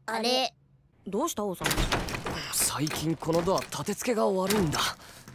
あれ、どうした王さん。 最近このドア立て付けが悪いんだ。